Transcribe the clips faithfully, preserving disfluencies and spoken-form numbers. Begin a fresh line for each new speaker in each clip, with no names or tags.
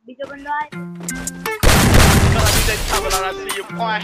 बीजो बंदा है
Kalau tidak sabar nasi boy.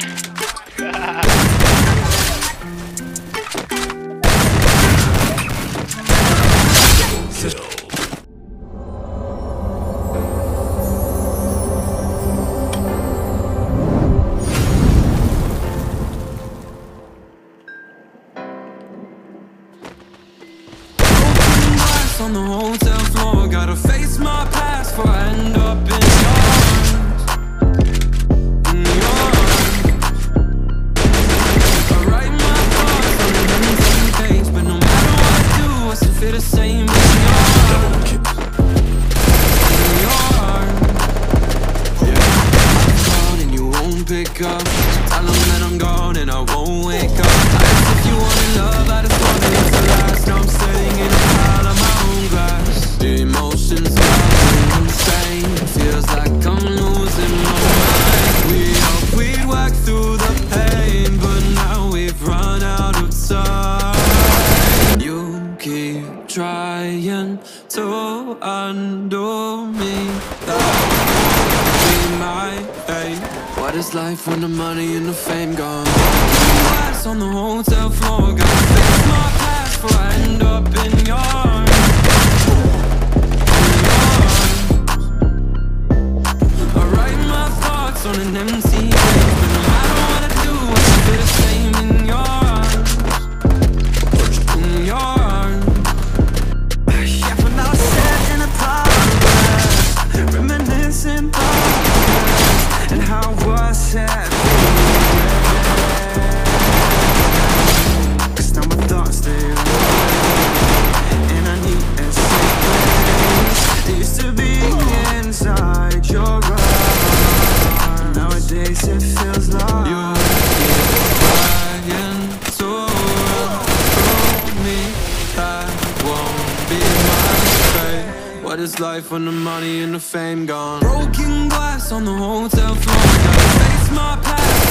On the hotel floor, gotta face my past before I end up in your arms, in your arms. I write my thoughts on an empty page, but no matter what I do, I still feel the same in your arms, in your arms. Yeah, I'm gone and you won't pick up, so tell them that I'm gone and I won't wake up. I asked if you wanted love, I just wanted it to last. Now I'm sitting in a pile of my own glass. The emotions are insane, feels like I'm losing my mind. We hoped we'd work through the pain, but now we've run out of time. You keep trying to undo me, that be my fate. What is life when the money and the fame gone? Glass on the hotel floor, gotta fix my past before I end up in your arms. On an empty page, but no matter what I do, I still feel the same in your arms, in your arms. Yeah, but now I'm sat in a progress, reminiscing progress, and how was that? Cause now my thoughts stay away, and I need a safe place. It used to be inside your eyes. Nowadays it feels like you keep trying to prove me that won't be my fate. What is life when the money and the fame gone? Broken glass on the hotel floor, gotta face my past